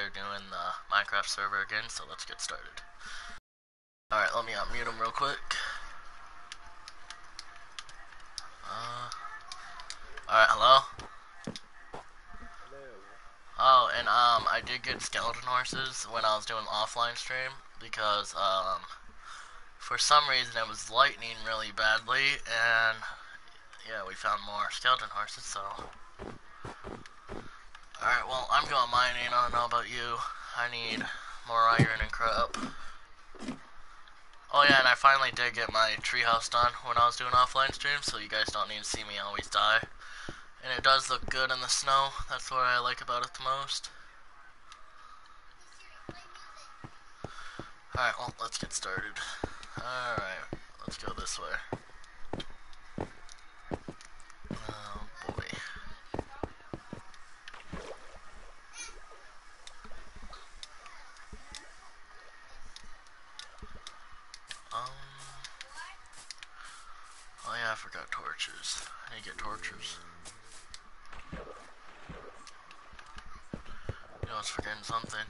they're doing the Minecraft server again, so let's get started. Alright, let me unmute him real quick. Alright, hello? Oh, and I did get skeleton horses when I was doing the offline stream, because for some reason it was lightning really badly, and yeah, we found more skeleton horses, so. Alright, well, I'm going mining. I don't know about you. I need more iron and crap. Oh yeah, and I finally did get my treehouse done when I was doing offline streams, so you guys don't need to see me always die. And it does look good in the snow. That's what I like about it the most. Alright, well, let's get started. Alright, let's go this way. Oh boy. Oh yeah, I forgot torches. I need to get torches. You know, I was forgetting something.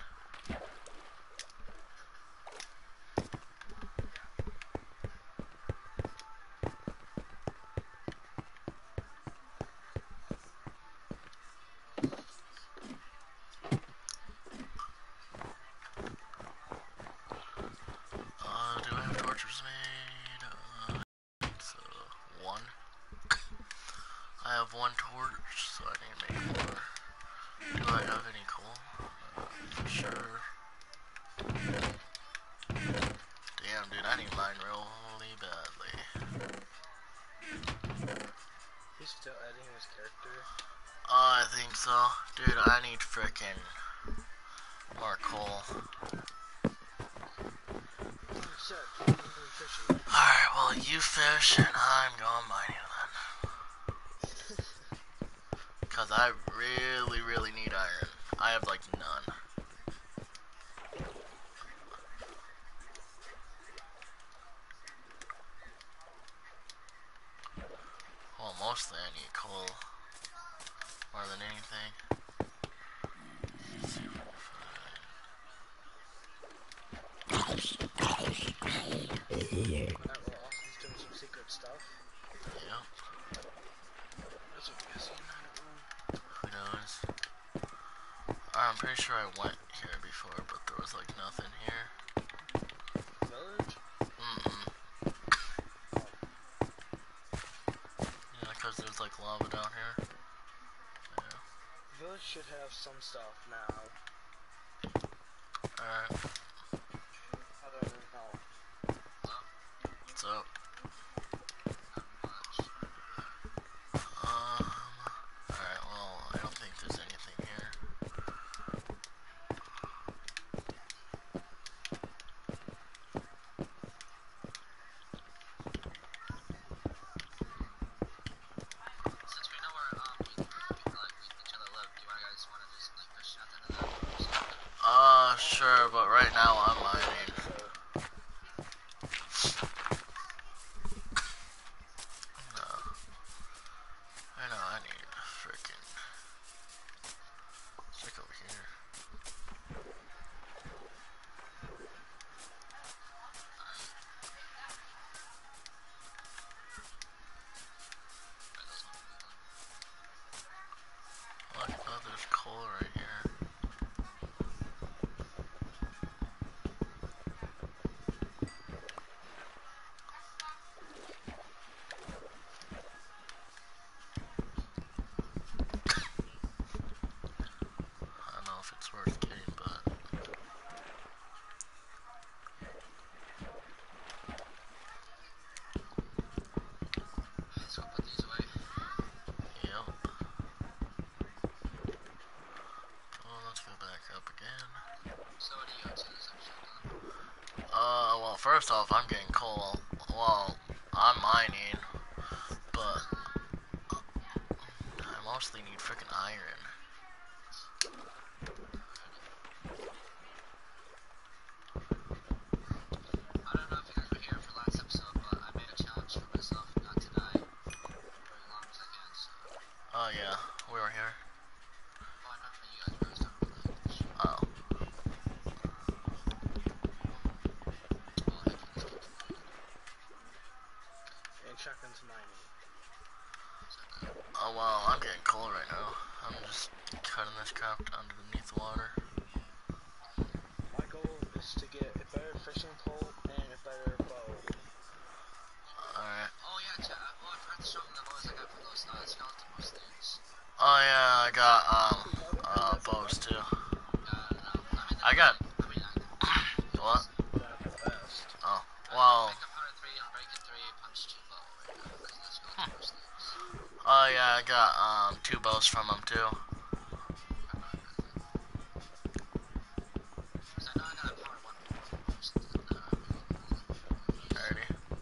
Do I have torches made? One. I have one torch, so I need to make more. Do I have any coal? For sure. Damn, dude, I need mine really badly. He's still editing his character? I think so. Dude, I need frickin' more coal. Alright, well, you fish and I'm going mining then. Because I really need iron. I have like none. Well, mostly I need coal. More than anything. Yeah. Austin's doing some secret stuff. Yep. That's what you guys seen that room. Who knows? I'm pretty sure I went here before, but there was like nothing here. Village? Yeah, because there's like lava down here. Yeah. Village should have some stuff now. Alright. I don't know. What's up? Alright, well, I don't think there's anything here. Since we know where each other live, do you guys want to just like fish out into that? Sure, but right now I'm mining. No. I know, I need frickin' stick over here. Look, oh, there's coal right here. I don't know if it's worth getting, but Let's go put these away. yep. Well, let's go back up again. So what do you go to this episode? Well, first off, I'm getting coal. Well, I'm mining, but I mostly need frickin' iron. I don't know if you guys were here for last episode, but I made a challenge for myself not to die for as long as I can, so. Oh yeah, we were here. Well, not for you guys, but I was talking about like, Oh. getting cold right now. I'm just cutting this crap underneath the water. My goal is to get a better fishing pole and a better bow. Alright. Oh yeah, chat. Oh, I forgot to show them the bows I got for those skeleton horse things. Oh yeah, I got bows too. I got what? That's the best. Oh, well. Breaking power 3 and breaking 3 punch 2 bow right now because the skeleton horse things. Oh yeah, I got 2 bows from them too. Because I know I got a power 1 bow or something that I really Alrighty.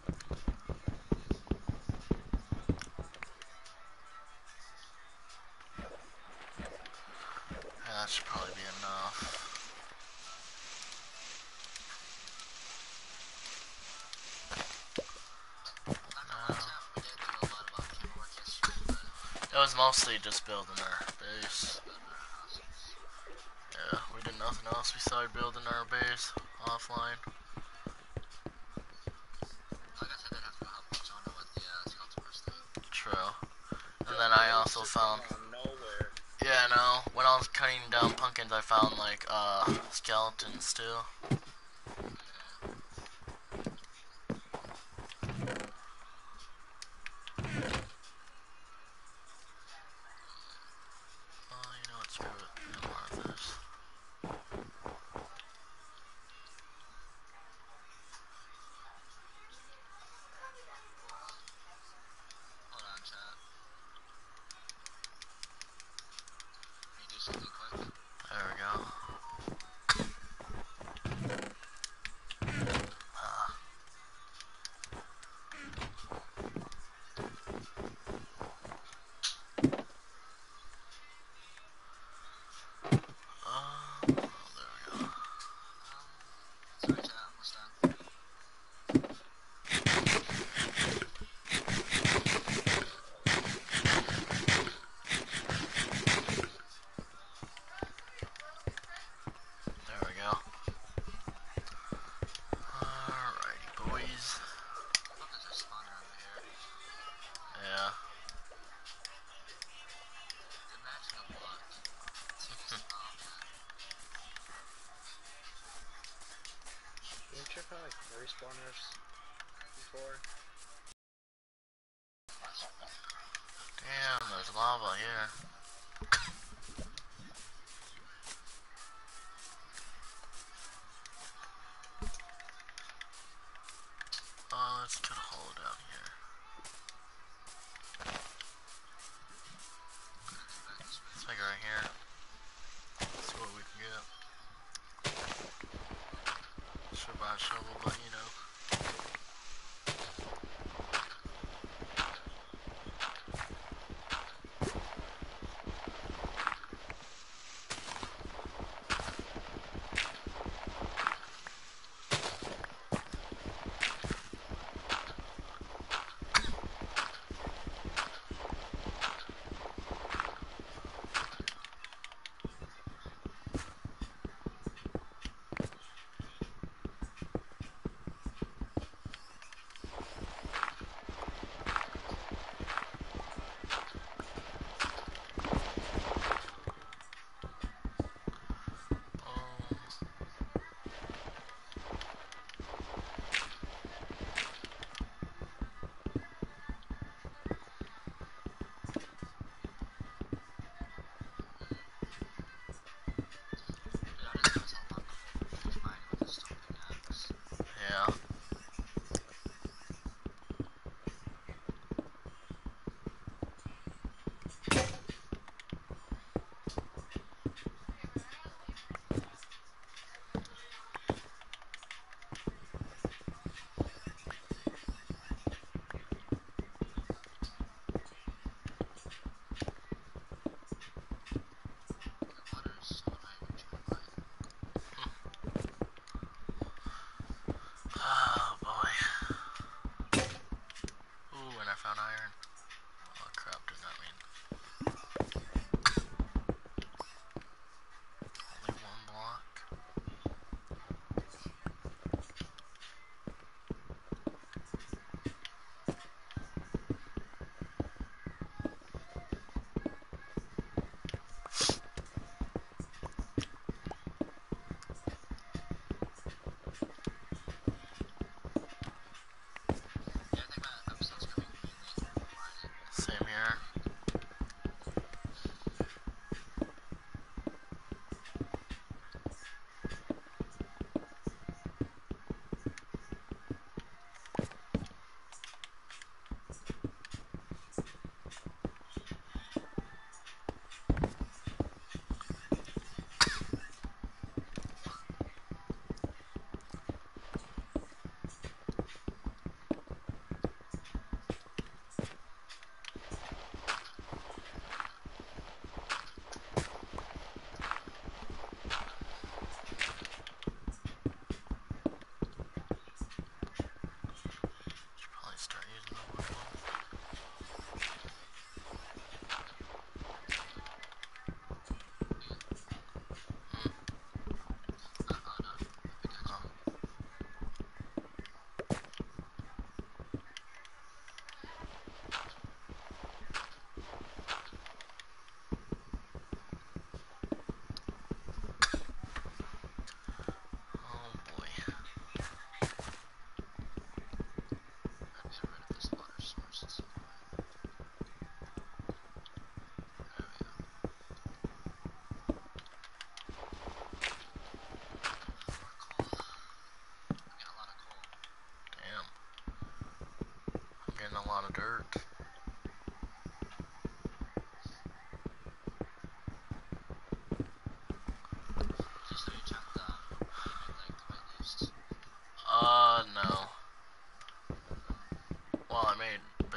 Yeah, that should probably be enough. It was mostly just building our base. Yeah, we did nothing else besides building our base offline. Like I said, I'd have to help Jonah with the skeleton horse thing. True. And then I also found... Nowhere. Yeah, no. When I was cutting down pumpkins, I found, like, skeletons, too. Oh, you know what? Screw it. No more of this. Hold on, chat. Let me do something quick. There we go. There we go. Sorry, chat. Almost done. There we go. Alrighty, boys. Pumpkins are spawning over here. Yeah. Imagine the luck. Oh man. Didn't you check out like respawners before? Damn, there's lava here. Let's cut a hole down here. Let's make it right here. Let's see what we can get. Should buy a shovel, but you know.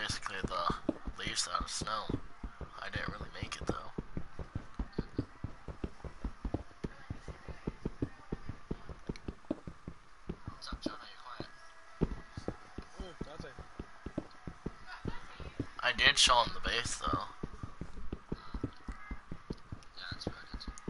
basically the leaves out of snow. I didn't really make it though. What's up, Jonah? You're quiet. Nothing. I did show him the base though. Yeah, that's what I did too.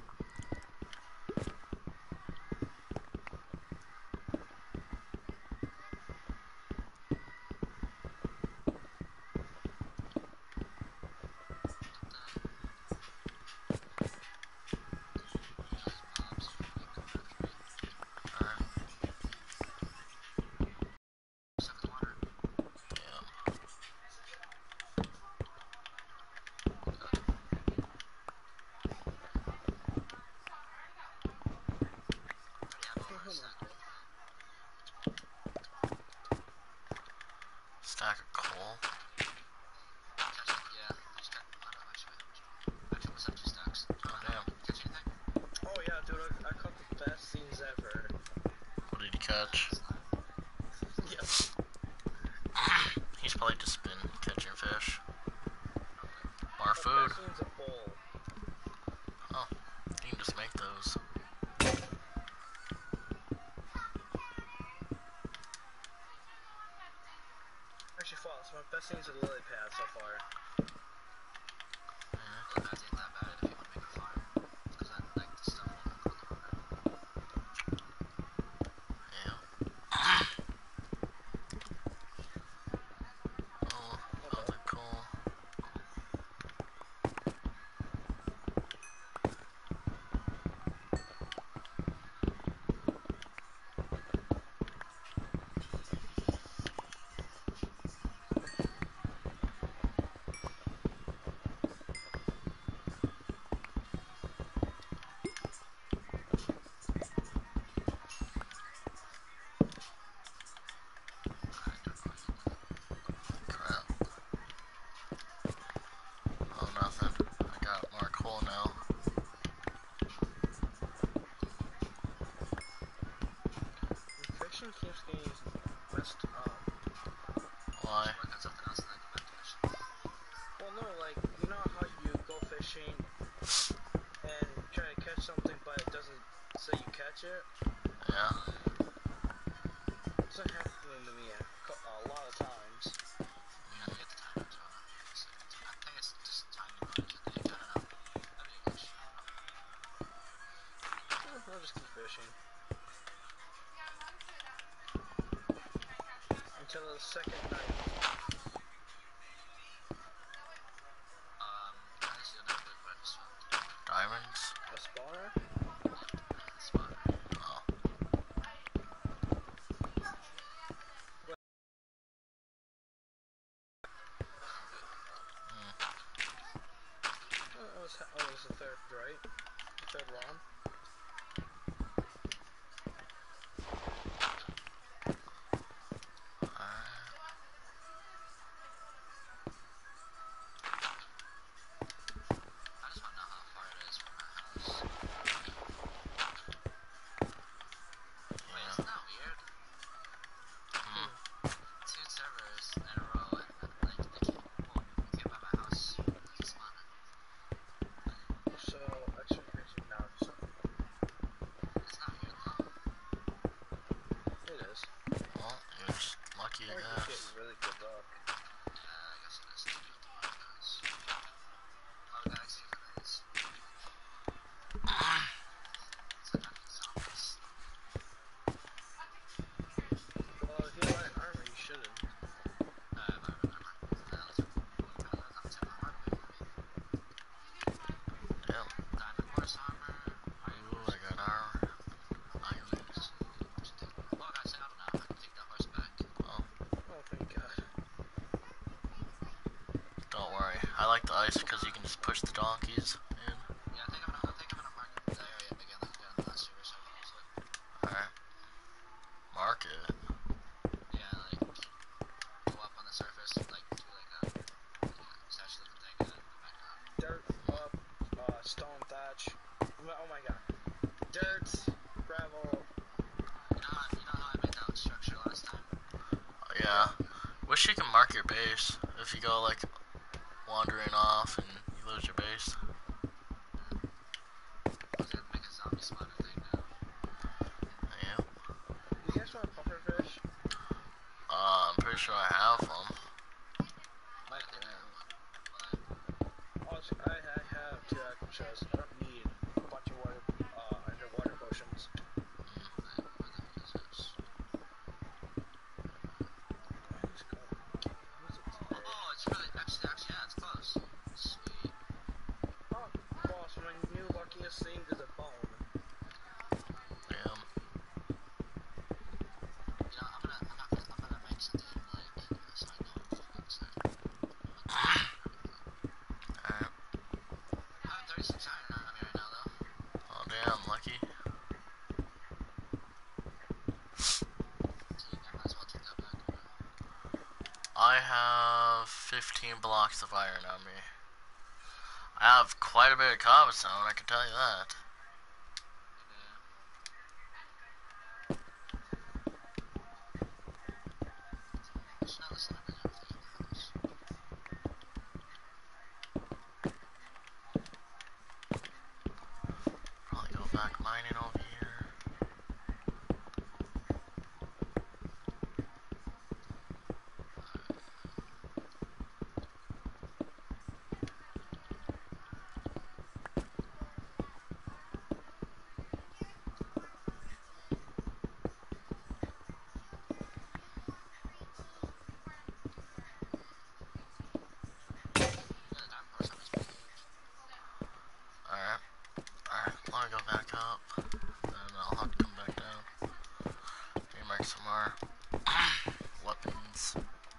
Stack of coal. Oh damn. Oh yeah, dude, I caught the best things ever. What did you catch? Yep. He's probably just been catching fish. More The food. best thing's a bowl. Oh, you can just make those. Actually, false. My best thing's a lily pad so far. Yeah. Oh, other coal. Crap. Oh, nothing. I got more coal now. Fishing keeps getting messed up. Why? Well, no, like, you know how you go fishing and try to catch something, but it doesn't say you catch it? Yeah. It's not happening to me a lot of times. I'll just keep fishing. Until the second night. Diamonds? A spawner? Oh. Oh, it was the third, right? The third round. So, extra fishing now. So. It is. Well, you're just lucky, I Or you guess. get really good luck. Well, if you like armor, you shouldn't. Damn. Ooh, I got armor. Irons. Oh, Oh, thank God. don't worry. I like the ice because you can just push the donkeys in. Alright. Mark it. Dirt up, stone thatch. Oh my God. Dirt, gravel. Yeah. Wish you could mark your base. If if you go like wandering off and you lose your base. I was gonna make a zombie spawner thing now. Yeah. You guys want pufferfish? I'm pretty sure I have them. Might have, but Also, I have 2 aqua chests. I don't need a bunch of water, underwater potions. where the heck is this? It's called. What is it today? Oh, it's really actually yeah, it's close. Sweet. Oh, boss, my new luckiest thing is a bone. Damn. You know, I'm gonna make something like so I know what I'm saying. Alright. I have 36 iron on me right now though. Oh damn, lucky. So I might as well take that back. I have 15 blocks of iron on me. I have quite a bit of cobblestone, I can tell you that. I should not listen to everything in the house. Probably go back mining over here. Yeah, the diamond post office is pretty huge. Alright. Alright, let me go back up. Then I'll have to come back down. Make some more weapons.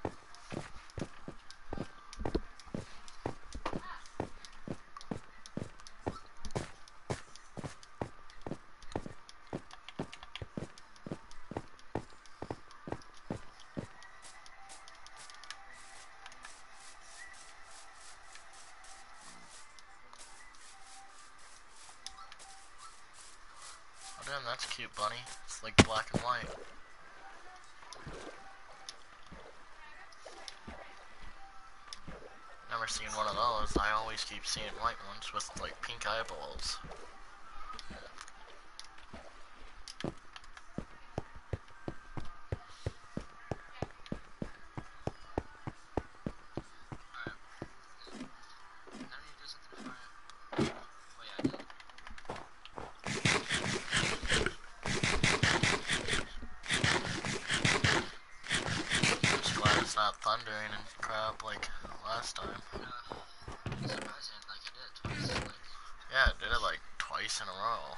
Oh damn, that's cute, bunny. It's like black and white. Never seen one of those. I always keep seeing white ones with like pink eyeballs. Now you do something for it. Oh yeah, I did. Just glad it's not thundering and crap like last time. It's surprising, like I did it twice. Like, Yeah, I did it like twice in a row.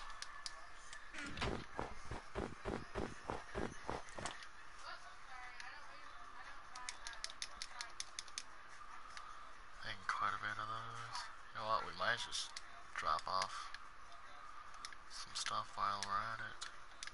Making quite a bit of those. You know what, we might just drop off some stuff while we're at it.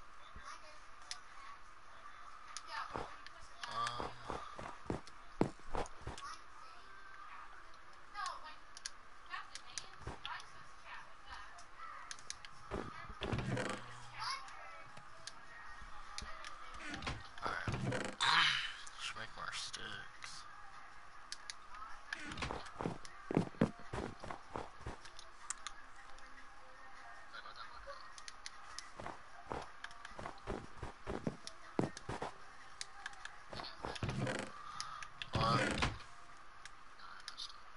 Alright. Should make more sticks. wait, what that one? What? No, I messed up.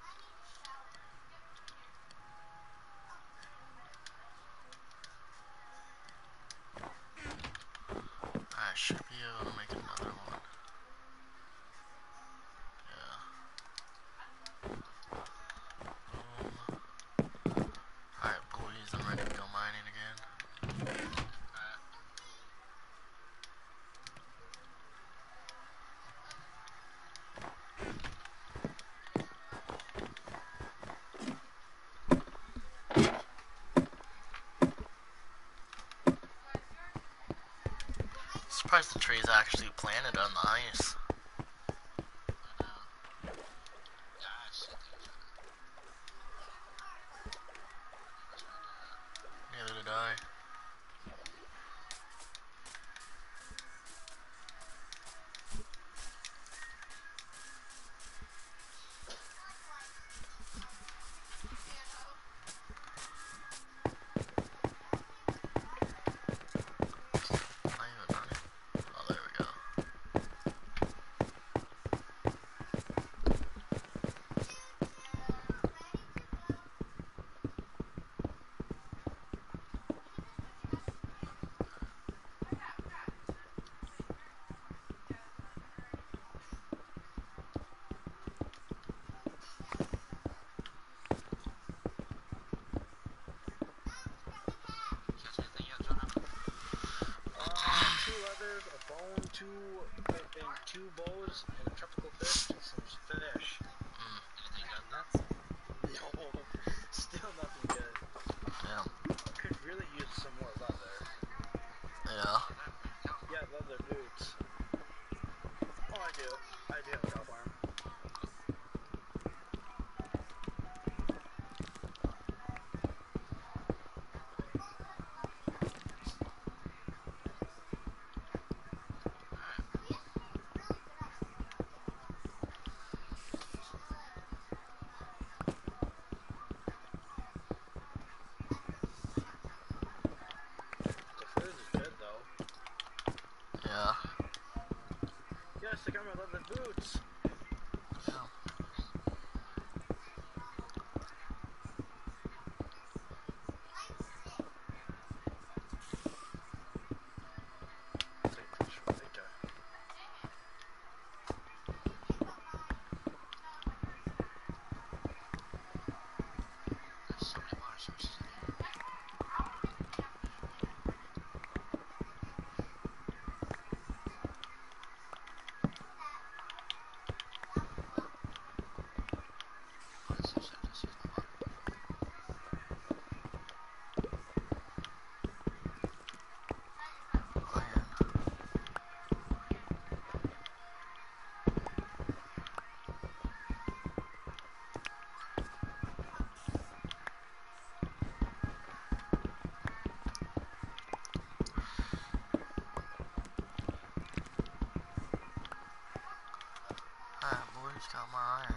I should be able to make another one. Yeah. Boom. Alright, boys, I'm ready to go mining again. Alright. Surprised the tree's actually planted on the ice. I know. Yeah, I actually think I was trying to do that. Neither did I. two bowls and a tropical fish and some fish. Anything good? That's no, still nothing good. Damn. Could really use some more leather. Yeah. Yeah, leather boots. Oh, I do have a couple arm. The food is good though. Yeah. Yes, I got my leather boots. Yeah. Take a picture right there. There's so many water sources in here. Oh, this is just use my water. Oh, yeah. Alright, boys, got my iron.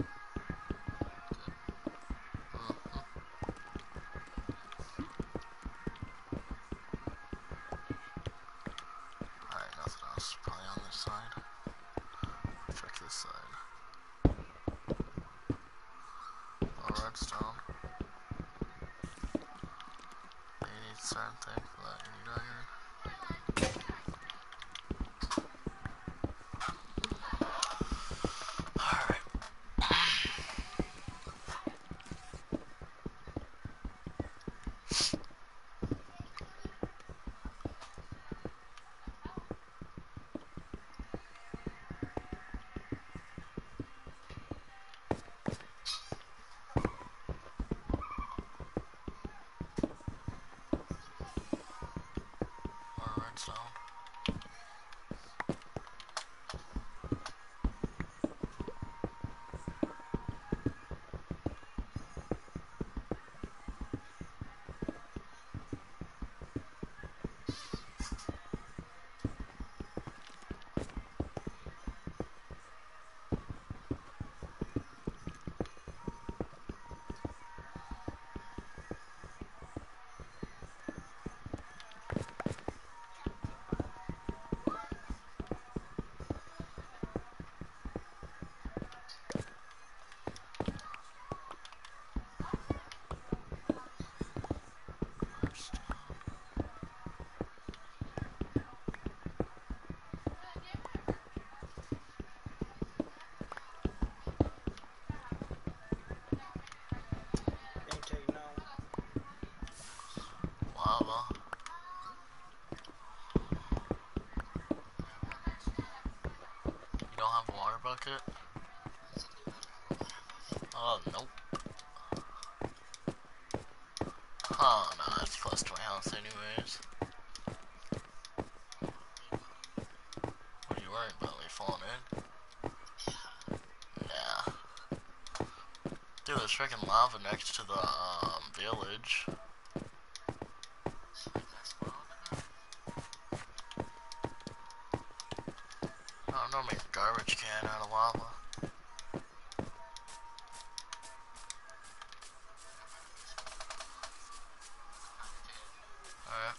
Mm-hmm. Alright, nothing else. Probably on this side. Check this side. Oh, redstone. You need certain thing for that. You need iron. Alright. More redstone. Redstone. Intake now. Lava. You don't have a water bucket? Oh, nope. Oh, no, that's close to my house anyways. What are you worried about? We falling in? Yeah. Dude, there's freaking lava next to the, village. I don't know, make a garbage can out of lava. Alright.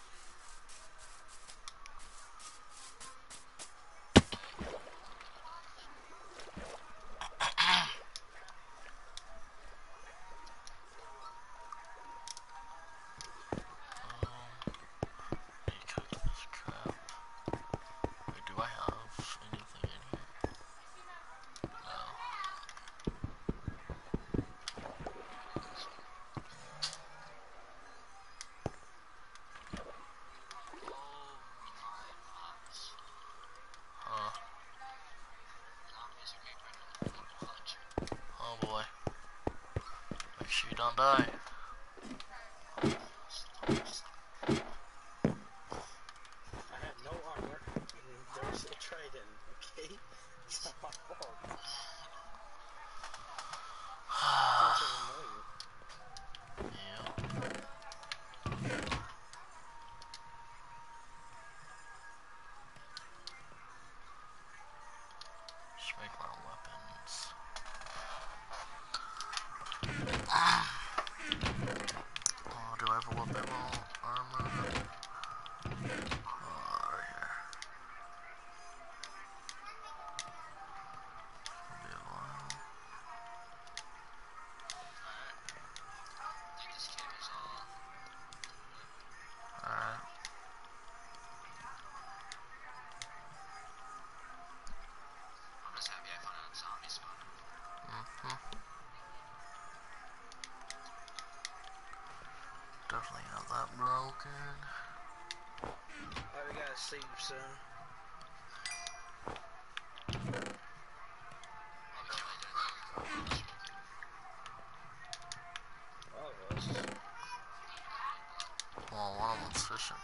Cook this crap. Wait, do I have anything in here? Don't die. I had no armor, and there was a trident, okay? It's not my fault. Things are annoying. Yep. Just make more weapons. Oh, do I have a weapon armor? Oh, right here. Be a while. I think this cave is all. Alright. I'm just happy I found a zombie spawner. Definitely have that broken. Alright, we gotta sleep soon. All of us. Well, one of them's fishing.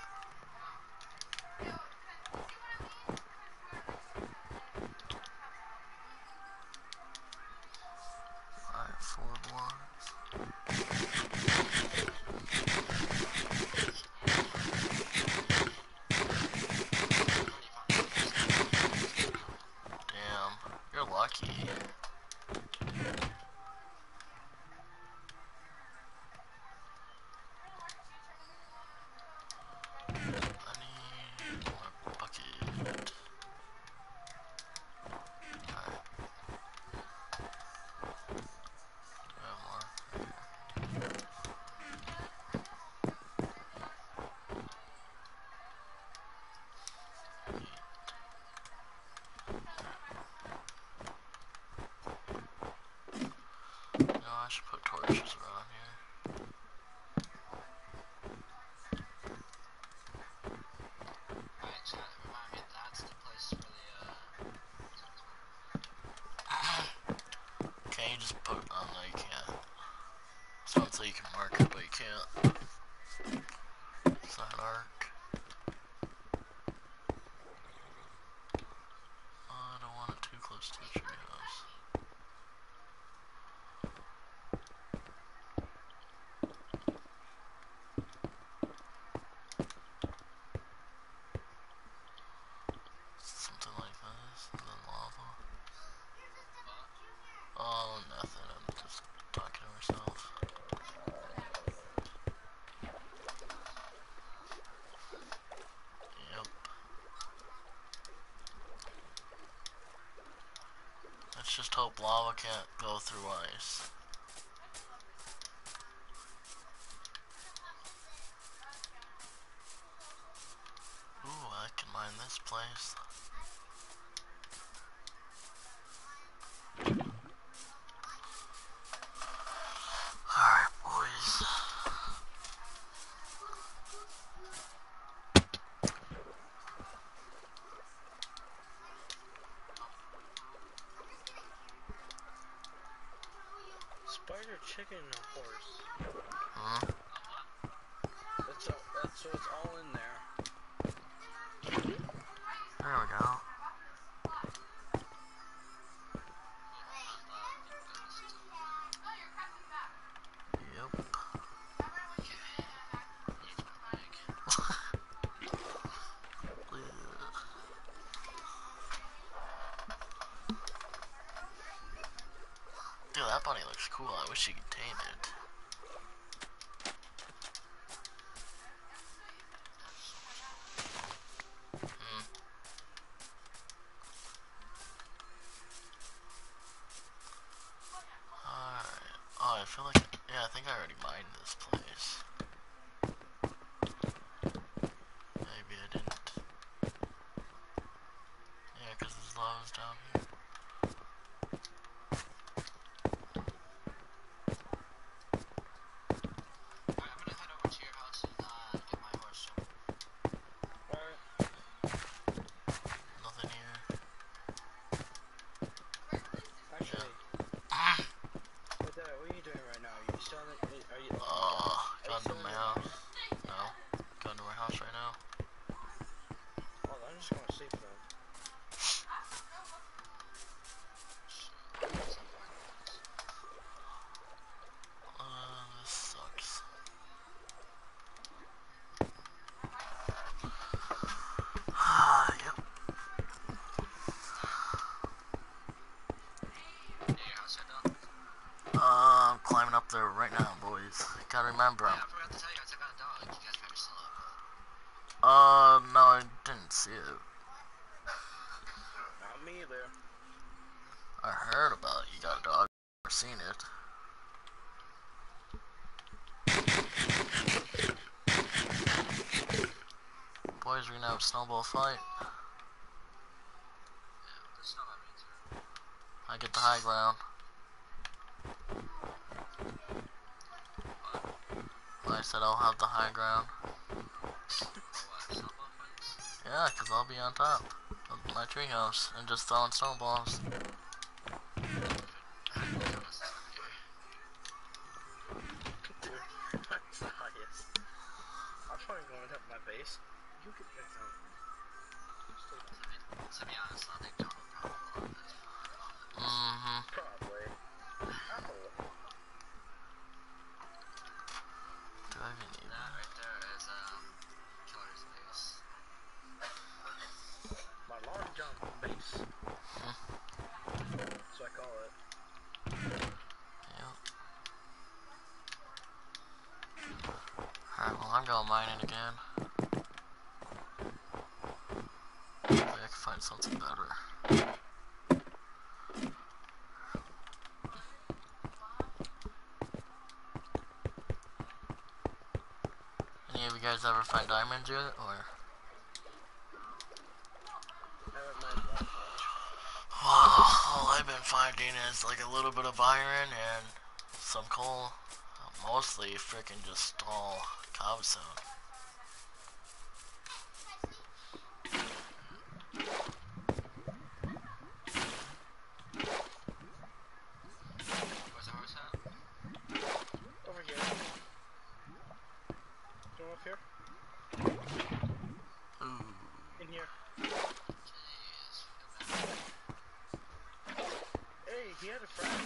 Alright, 4 blocks. Damn, you're lucky. I need more bucket. Alright. Do I have more? No, I should put torches around here. Alright, chat, remind me, that's the place for the, Can't you just put, oh no you can't. So it's so you can mark it, but you can't. It's not an arc. Oh, I don't want it too close to the treehouse. Something like this, and then lava. Oh, nothing, I'm just talking to myself. Yep. Let's just hope lava can't go through ice. Ooh, I can mine this place. Alright, boys. Spider, chicken, and a horse. Hmm? That's so it's all in there. There we go. Yep. Dude, that bunny looks cool. I wish you could tame it. Alright. Oh, I feel like... Yeah, I think I already mined this place. Maybe I didn't. Yeah, because there's lava's down here. Alright, I'm gonna head over to your house and, get my horse jump. Alright. Nothing here. Actually, what are you doing right now? You still just gonna save them. This sucks. Yep. I'm climbing up there right now, boys. Gotta remember. Yeah, I forgot to tell you, I took out a dog. You guys better still up. No, I didn't see it. Not me either. I heard about it. You got a dog. Never seen it. Boys, we're gonna have a snowball fight. Yeah, there's no me too. I get the high ground. I said I'll have the high ground. Yeah, because I'll be on top of my treehouse and just throwing snowballs. Dude, that's the highest. I'm trying going up my base. You can get some. To be honest, I think John will probably go on this. Probably. Apple. Do I even need That right there is Killer's base. My long jump base. So I call it. Yep. Alright, well I'm going mining again. Maybe I can find something better. Any of you guys ever find diamonds yet, or? Haven't mined that much. Well, all I've been finding is like a little bit of iron and some coal. Mostly freaking just all cobblestone. Where's the horse at? Over here. Go up here. Ooh. In here. Jeez, feel bad. Hey, he had a friend.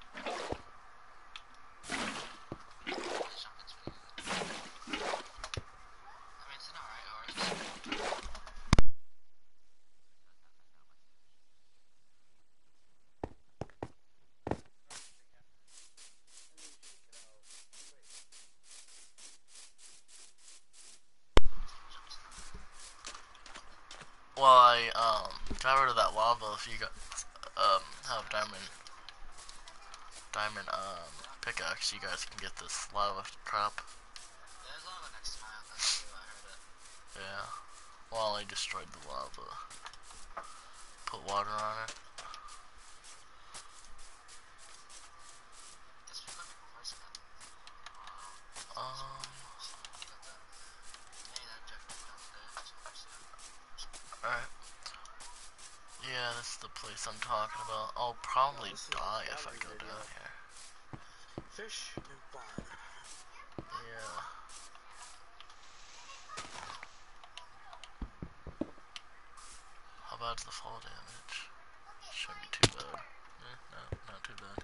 Jumping's pretty good. I mean, it's an alright horse. Well, I got rid of that lava. If you got have diamond pickaxe, you guys can get this lava crop. There's lava next to my house, that's true, I heard it. Yeah. Well, I destroyed the lava. Put water on it. Guess we could make a horse again. Alright. Yeah, this is the place I'm talking about. I'll probably die if I go down here. Fish and farm. Yeah. How bad's the fall damage? Shouldn't be too bad. No, not too bad.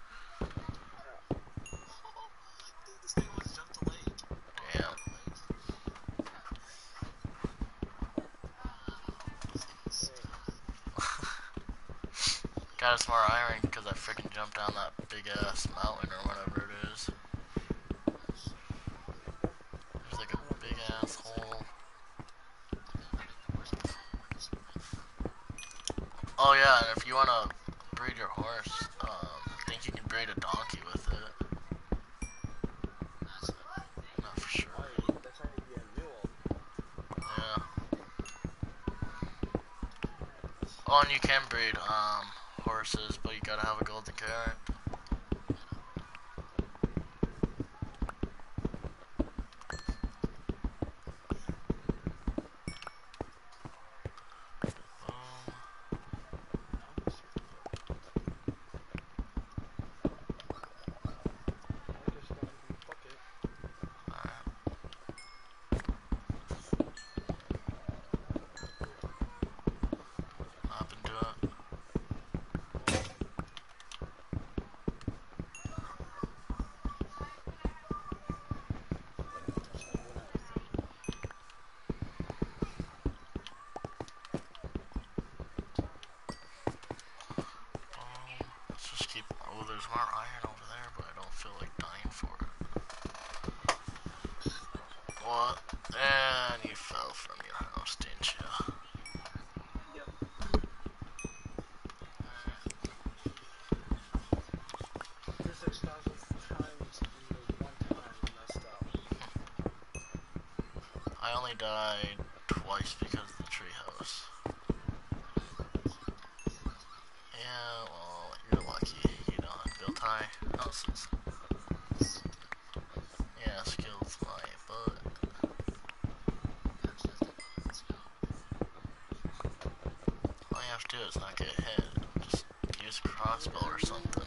Dude, this thing almost jumped the lake. Damn. Got us more iron because I freaking jumped down that big ass mountain or whatever it is. There's like a big ass hole. Oh yeah, and if you wanna breed your horse, I think you can breed a donkey with it. Not for sure. That's how you get a mule. Yeah. Oh, and you can breed horses, but you gotta have a golden carrot. only died twice because of the treehouse. Yeah, well, you're lucky. You don't have built high houses. Yeah, skills my butt. All you have to do is not get hit. Just use a crossbow or something.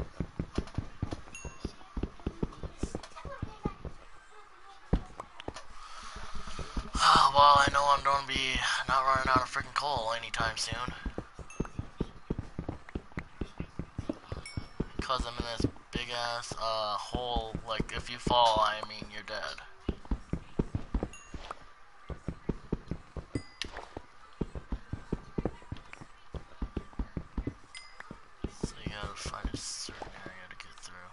Well, I know I'm gonna be not running out of freaking coal anytime soon. Cause I'm in this big ass hole. Like, if you fall, I mean you're dead. So you gotta find a certain area to get through.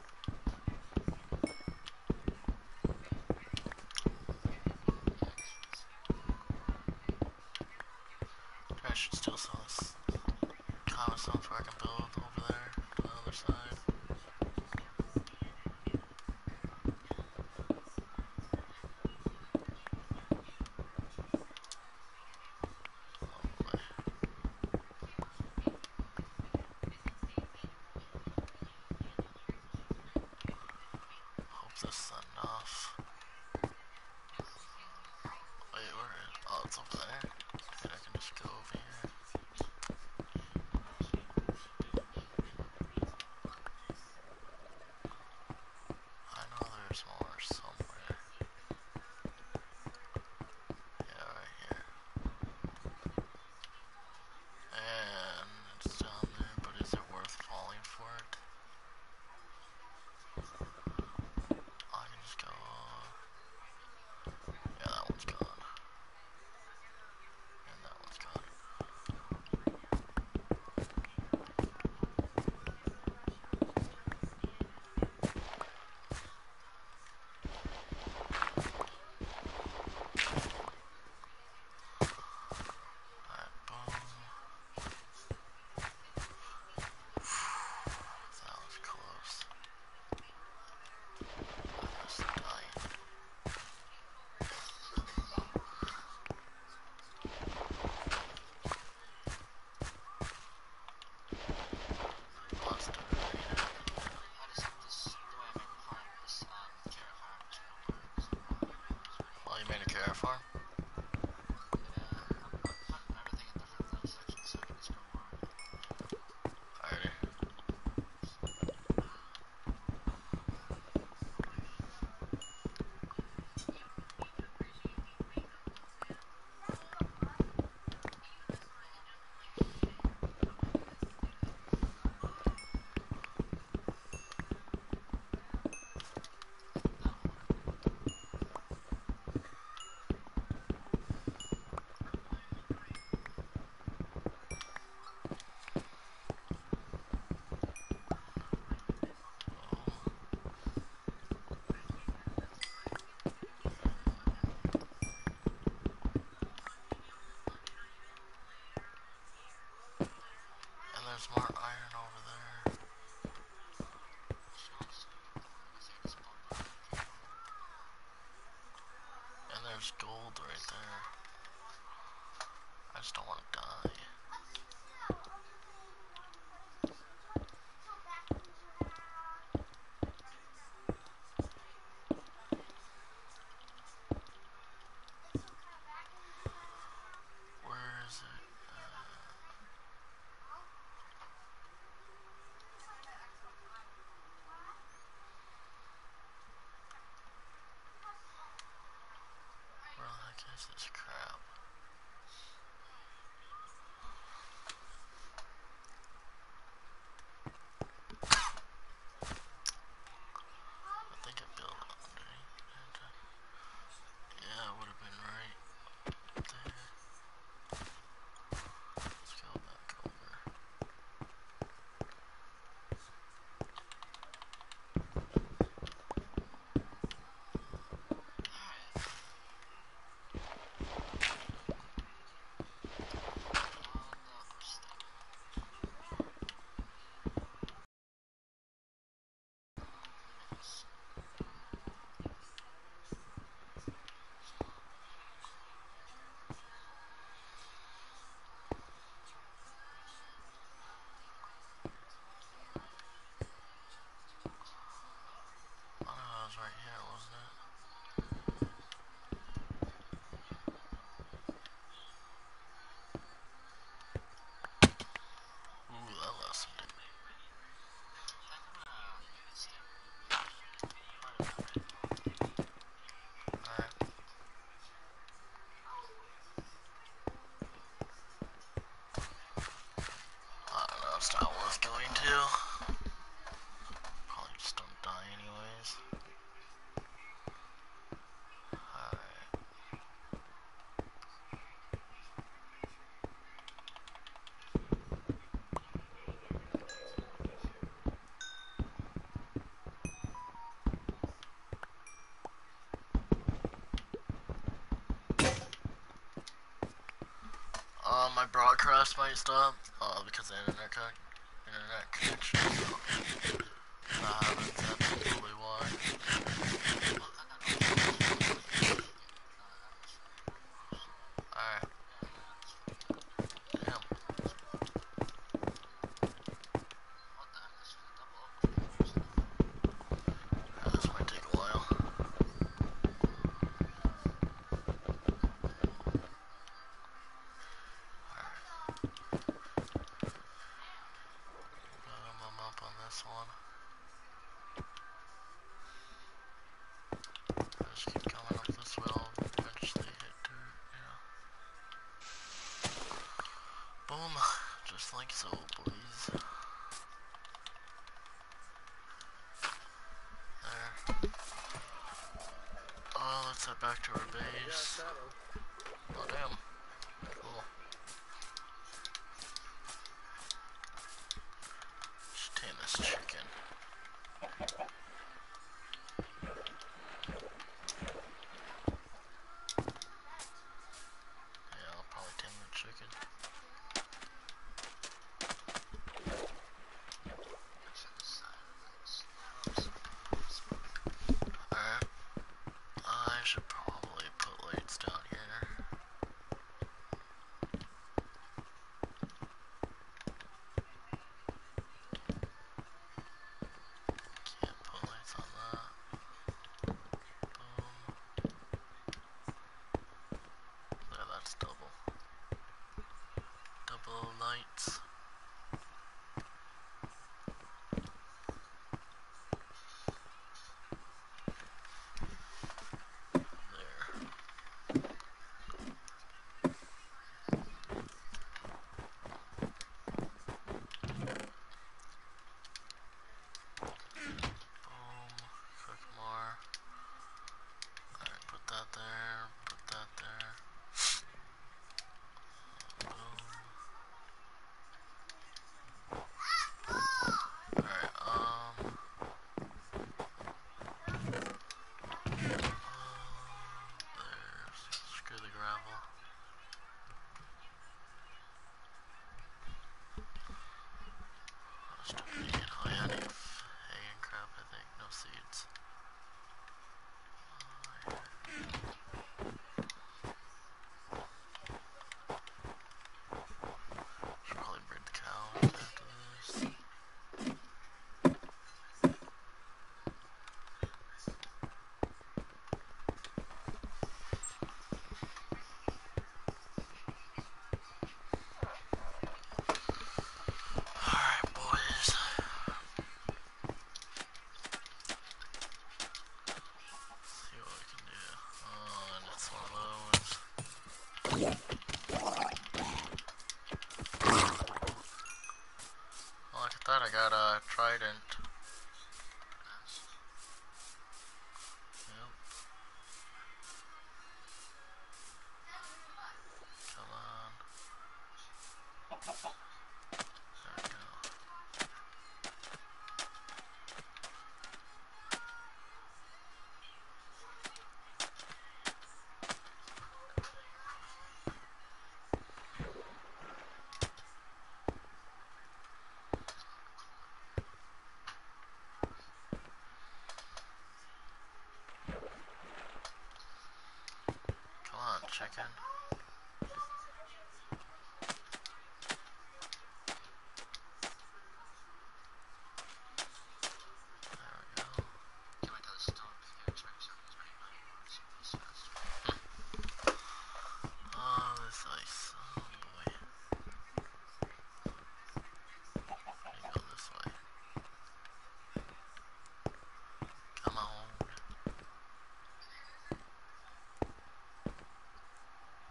I should still sell this cobblestone where I can build over there to the other side. Oh boy. Hope this is enough. Wait, where is it? Oh, it's over there. And I can just go over here. I know there's more somewhere. Yeah, right here. And it's down there, but is it worth falling for it? I can just go. Yeah, that one's gone. And that one's gone. Alright, boom. That was close. I missed dying. Lost it. Well, you made a carrot farm? Alrighty. And there's more iron over there. And there's gold right there. I just don't want to die. Where is it? Where the heck is this crap? my broadcast might stop because of the internet connection. So that happens. That's probably why. Alright. Damn. Yeah, this might take a while. I'm up on this one. Just keep coming up this way. I'll eventually hit dirt, Boom. Just like so, boys. There. Oh, let's head back to our base. Oh, damn. Cool. Just tame this chicken. Yeah, I'll probably tame the chicken. Alright. I should probably put lights down here. Can't put lights on that. Boom. There, that's double. Double lights. There. Boom. Cook more. Alright, put that there. Put that there. Boom. Alright, there's, screw the gravel. Oh yeah, I need hay and crap, I think. No seeds. Should probably breed the cows after this. Alright, boys. See what we can do. Oh, and it's one of those. Oh, look at that, I got a trident. Yep. Come on. There we go. Come on, chicken. There we go. Can I get a stone here? It's very simple. It's very nice. Oh, this ice. Oh boy. Let me go this way. Come on.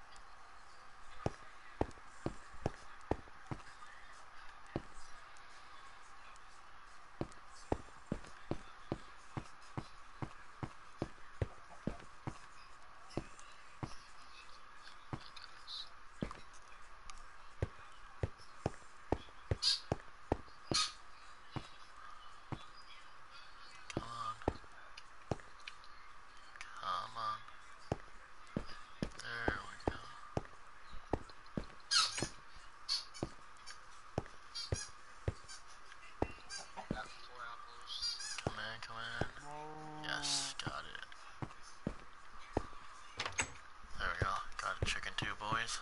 boys.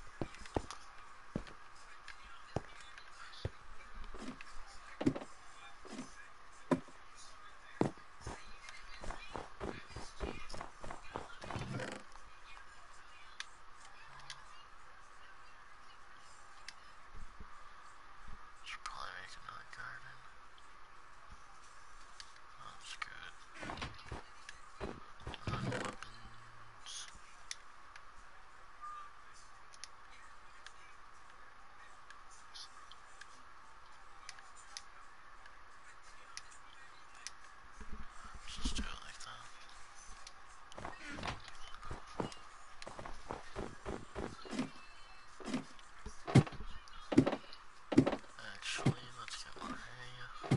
Should probably make another garden. That's good. Weapons. Just do it like that. Actually, let's get more hay.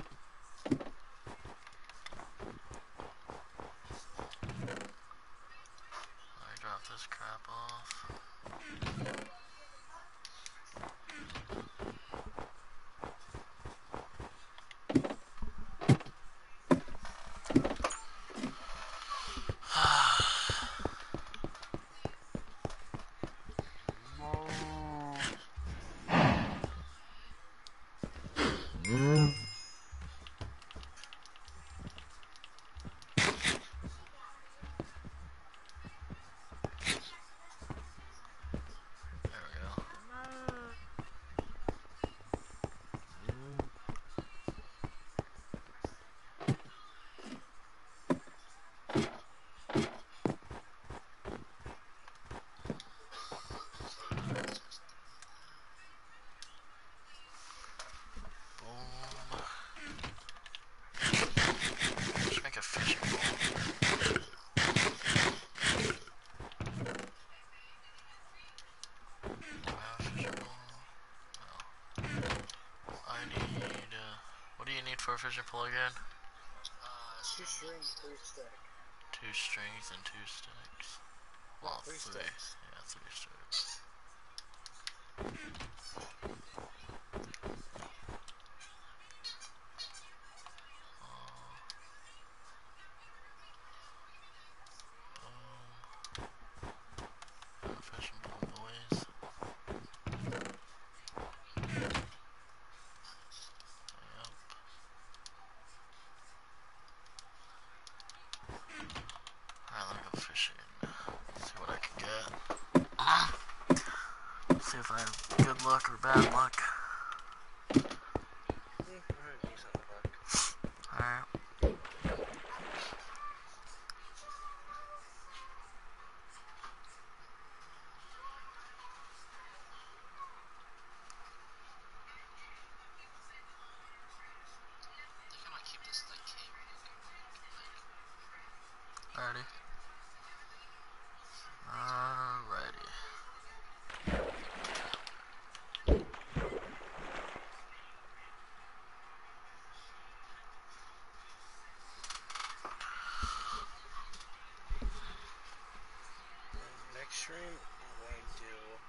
I drop this crap off. There we go. Boom. Let's make a fishing pole. Fishing pole. No. I need. What do you need for a fishing pole again? 2 strings, 3 stick. 2 strings and 2 sticks. Well, 3 3. sticks. Yeah, 3 sticks. Fishing pole, boys. Yep. Alright, let me go fishing. See what I can get. See if I have good luck or bad luck. Decent luck. Alright. I think I might keep this like cave Alrighty. Alrighty. Next stream, I'm going to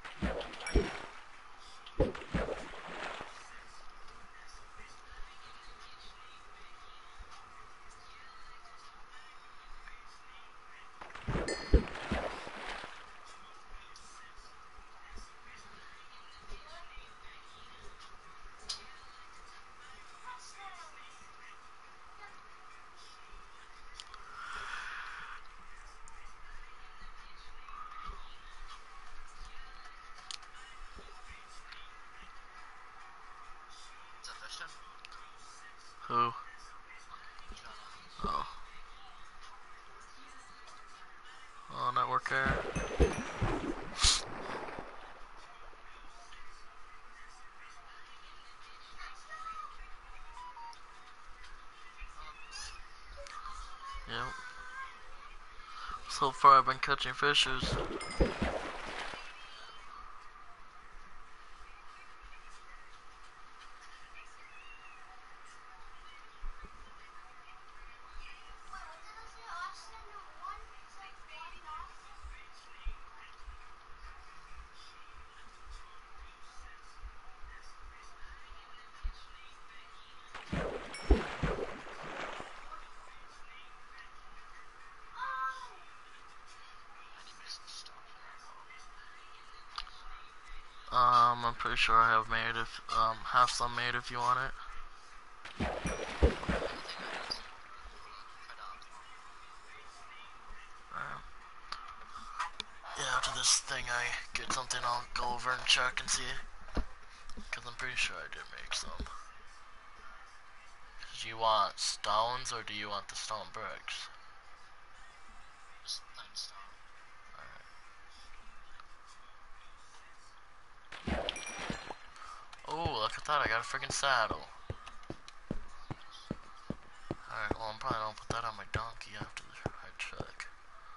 Is that fishing? Who? Jonah. Oh. Oh, network error. Yep. So far I've been catching fishes. I need to make some stuff. I'm pretty sure I have made have some made if you want it. I think I got some. Try to optimal. Alright. Yeah, after this thing I get something, I'll go over and check and see. Because I'm pretty sure I did make some. Do you want stones or do you want the stone bricks? Just plain stone. Oh, look at that, I got a freaking saddle. Alright, well I'm probably gonna put that on my donkey after I check.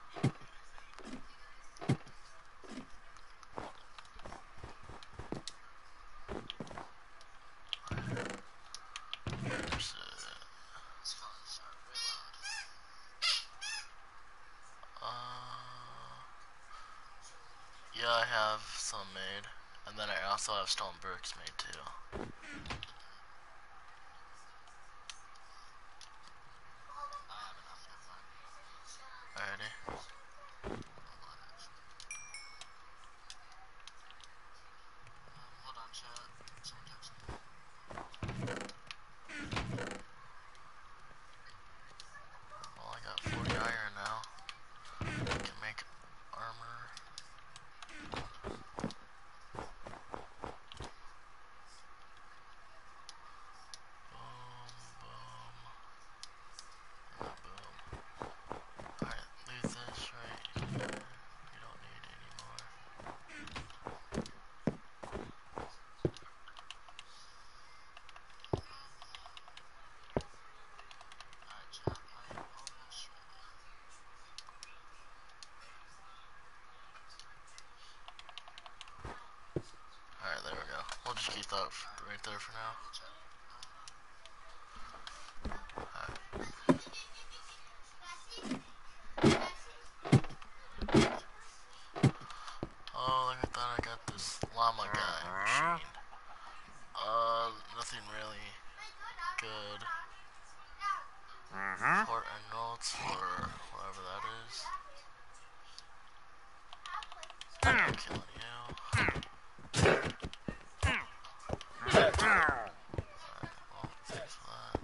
There's These colors are real loud. yeah, I have some made. And then I also have stone bricks made too. I have enough, never mind. Alrighty. A lot, actually. Hold on, chat. Someone texted me. Well, I got 40 iron now. I can make armor. Boom, boom. Alright, leave this right here. You don't need it anymore. Alright, chat. I am almost ready. Alright, there we go. We'll just keep that right there for now. Yeah, chat. Oh, look at that, I got this llama guy machine. Nothing really good. Important notes or whatever that is. I'm killing you. Alright, well, thanks for that.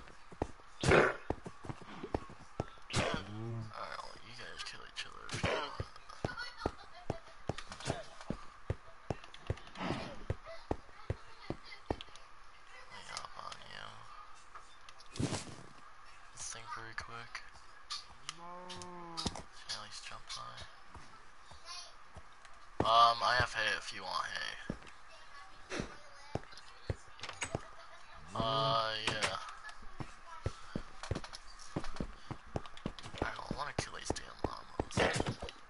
Alright, well, you guys kill each other if you want. Let me hop on you. This thing pretty quick. At least jump high. I have hay if you want hay. Yeah. I don't want to kill these damn llamas.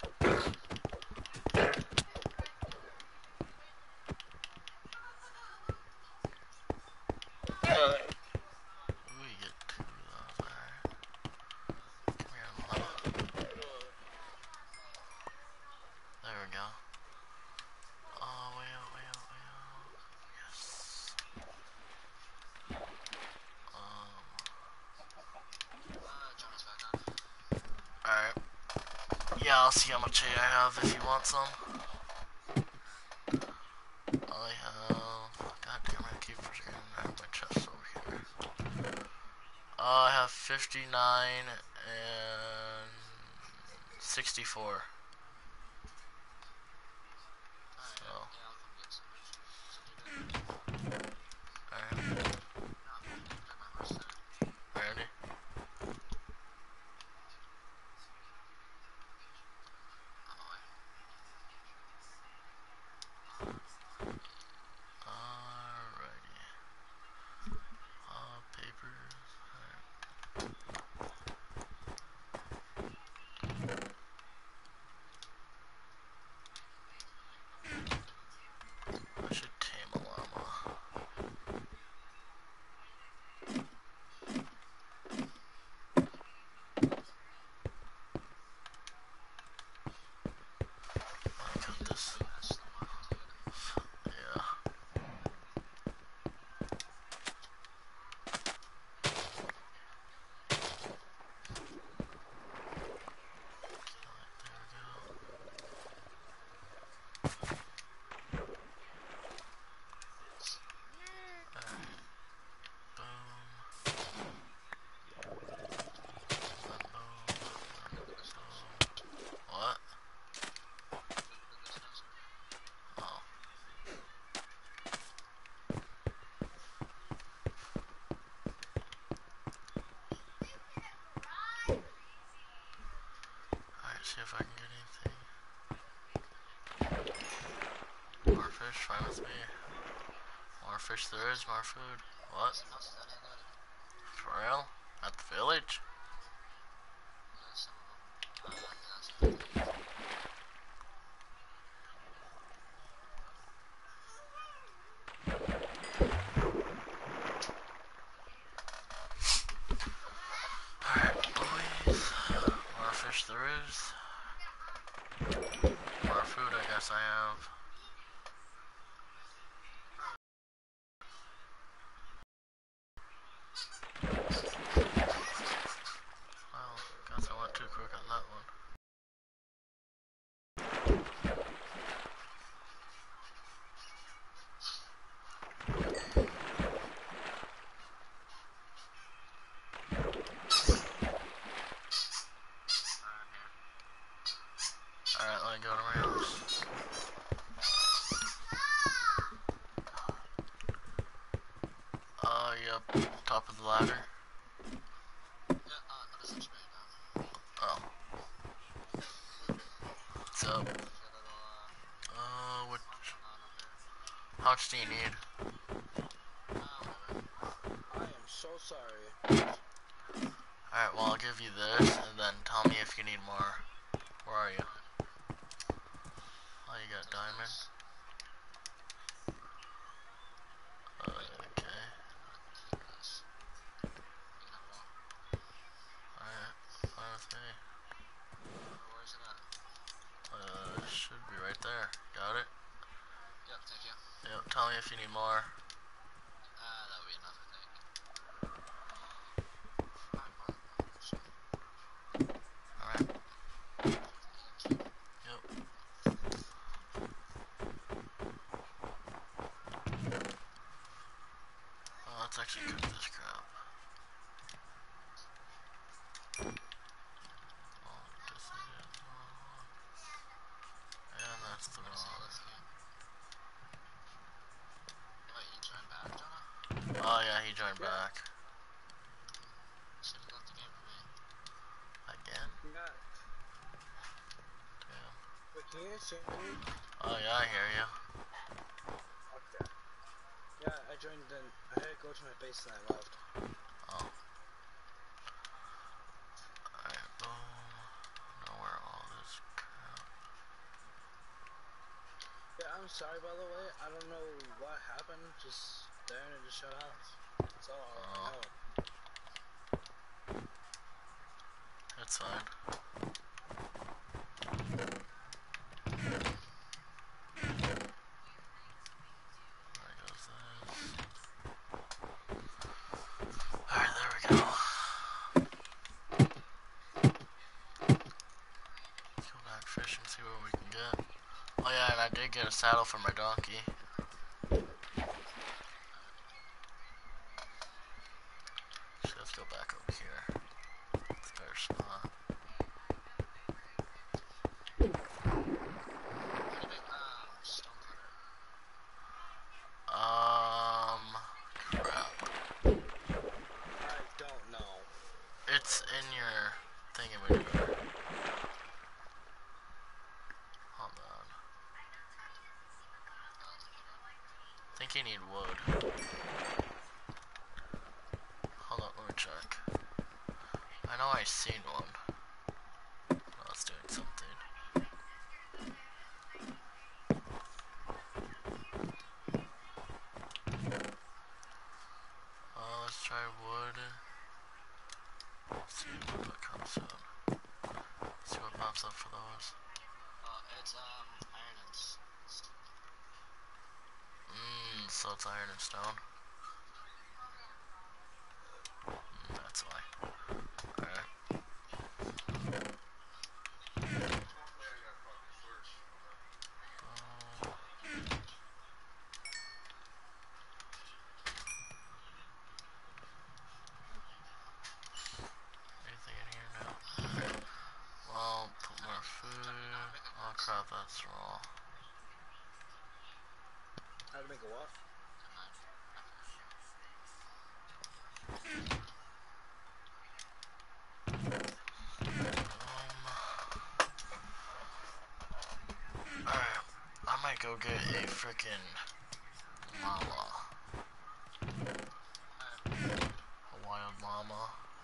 Ooh, you get 2 of those, alright. Come here, llama. There we go. Oh, way out, way out, way out. Yes. Johnny's back on. Alright. Yeah, I'll see how much hay I have if you want some. I have... God damn it, I keep forgetting I have my chest over here. I have 59 and 64. Alright, So, yeah, I'll come get some actually. alright. No, I'm gonna get my horse there. Ready? On my way. Alrighty. Papers. Alright. fish, fine with me. More fish there is, more food. What? Some houses I didn't go to. For real? At the village? Yeah, some of them. Yeah, that's Alright, boys. More fish there is. More food, I guess I have. Well, guess I went too quick on that one. Alright, let me go to my house. Yep, top of the ladder. Yeah, I'll just let you back down. Oh. What's up? Got a little, What? going on up here. How much do you need? Whatever. I am so sorry. Alright, well, I'll give you this, and then tell me if you need more. Where are you? Oh, you got diamond? Okay. Take this. You can have it all. Alright, fine with me. Where's it at? Should be right there. Got it? Yep, thank you. Yep, tell me if you need more. That would be enough, I think. Alright. Thank you. Yep. Oh, let's actually cook this crap. Oh, this is it. And that's the What's all wrong. this again? Wait, you joined back, Jonah? Oh yeah, he joined Yeah. back. You should have left the game for me. Again? Yeah. Damn. Wait, can you see me? Oh yeah, I hear you. Okay. Yeah, I joined then. I had to go to my base and I left. Oh. Alright, boom. Know where all this crap. Yeah, I'm sorry by the way. I don't know what happened. Just the internet just shut off. That's all I know. It's fine. There goes this. Alright, there we go. Let's go back fish and see what we can get. Oh yeah, and I did get a saddle for my donkey. So let's go back over here. It's a better spot. How do you make, stonecutter? Crap. I don't know. It's in your thingamajigger. Hold on. I think you need wood. Hold on, let me check. I know I seen one. Oh, it's doing something. Let's try wood. Let's see what comes up. See what pops up for those. It's, iron and stone. So it's iron and stone. That's why. Alright. Anything in here now? Well, put more food. Oh crap, that's raw. How to make a what? Alright, I might go get a frickin' llama. A wild llama.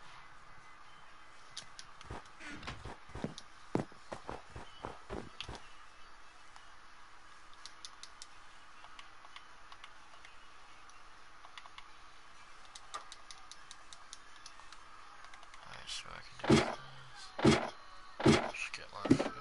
Alright, so I can do this. Just get my food.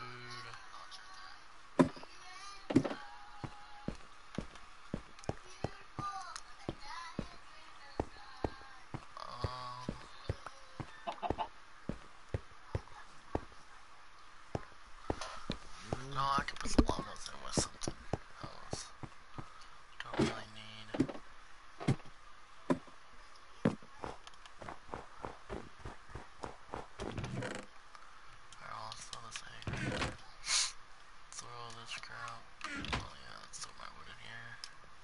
No, I could put the llamas in with something else. Don't really need. Alright, let's throw this egg. Throw this crap. Oh yeah, let's throw my wood in here.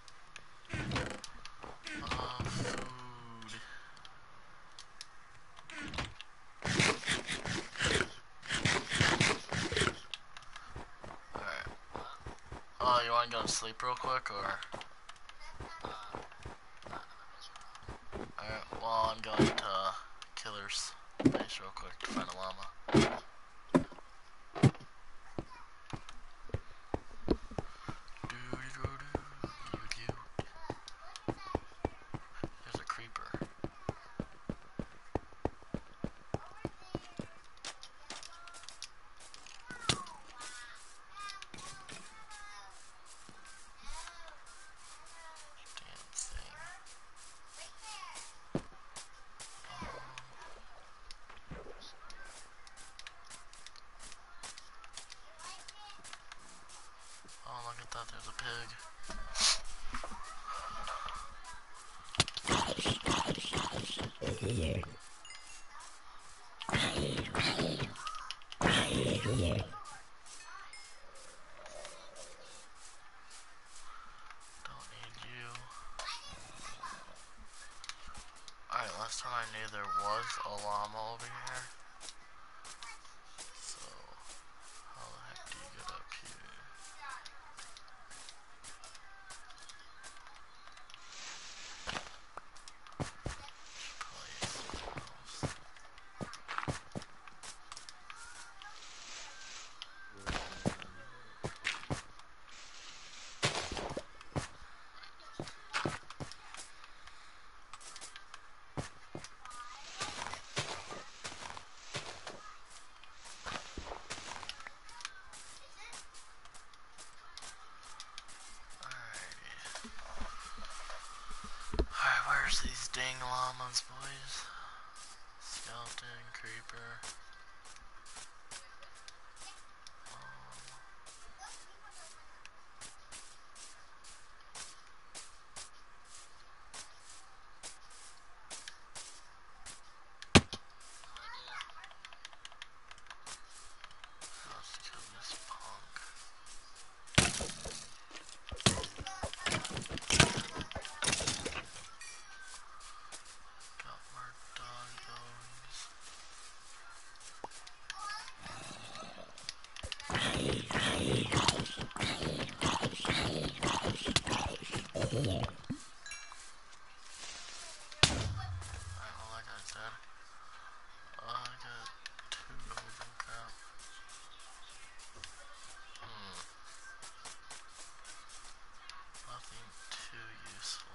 Food. Alright. Oh, you wanna go to sleep real quick, or? Alright, well, I'm going to Killer's base real quick to find a llama. There's a creeper. Damn thing. Oh, look at that, there's a pig. Don't need you. Alright, last time I knew there was a llama over here. So, how the heck do you get up here? Probably somewhere else. Alright, where's these dang llamas, boys? Skeleton, creeper. Let's kill this punk. Got more dog bones. Alright, well, like I said, I got 2 golden crap. Nothing too useful.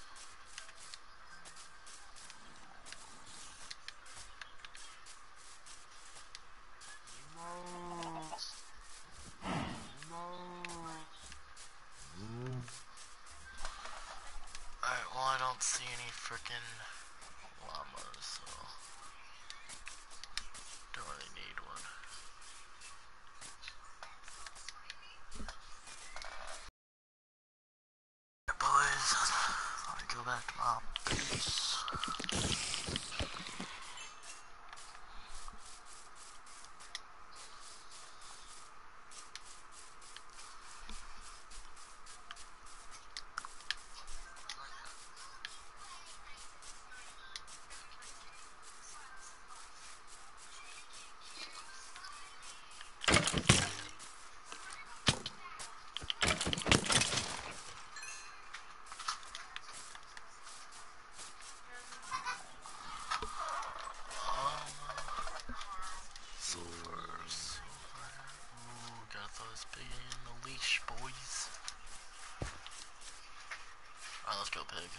Alright, well, I don't see any frickin' llamas, so don't really need one. Boys, let me go back to my base. pig.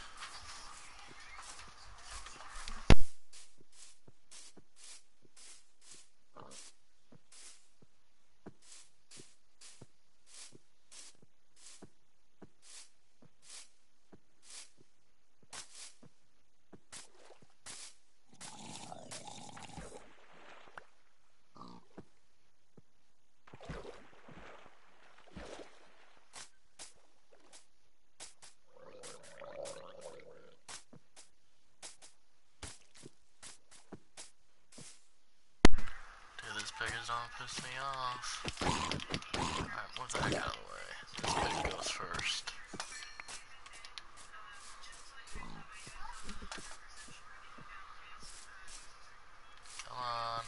Dude, this pig is gonna piss me off. Alright, move the heck out of the way. This pig goes first. Come on.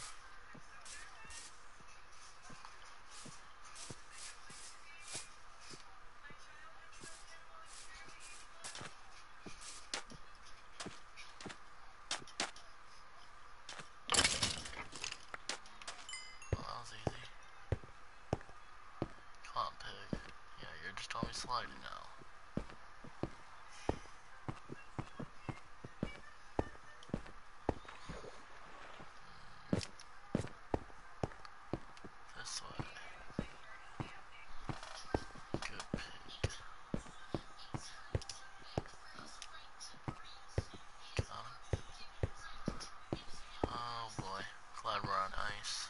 Well, that was easy. Come on, pig. Yeah, you're just always sliding now. This way. Good pig. Got him. Oh boy. Glad we're on ice.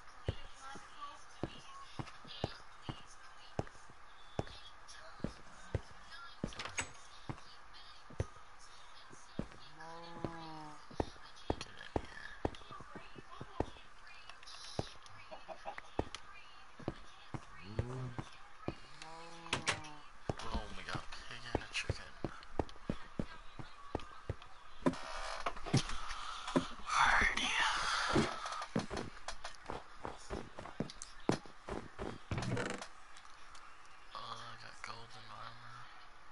Get in here. Boom, we got pig and a chicken. Alrighty. I got golden armor.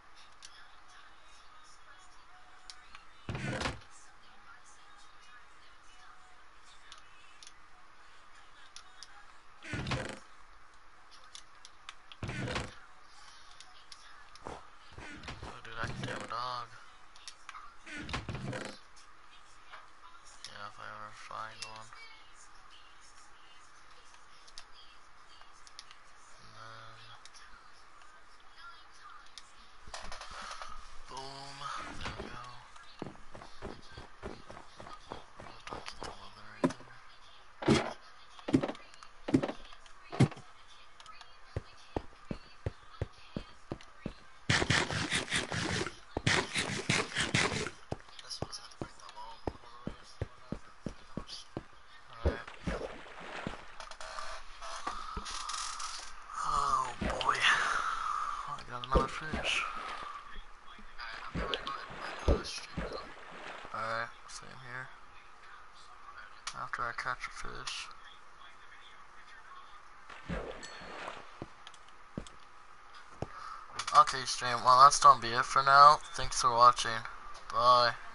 Oh, dude, I can tame a dog. Yeah, if I ever find one. And then... Boom. There we go. Don't keep the leather right there. This one's had to bring the home. Alright. Oh boy. I got another fish. Alright, I'm probably going to stream now. Alright, same here. After I catch a fish. Okay, stream. Well, that's gonna be it for now. Thanks for watching. Bye.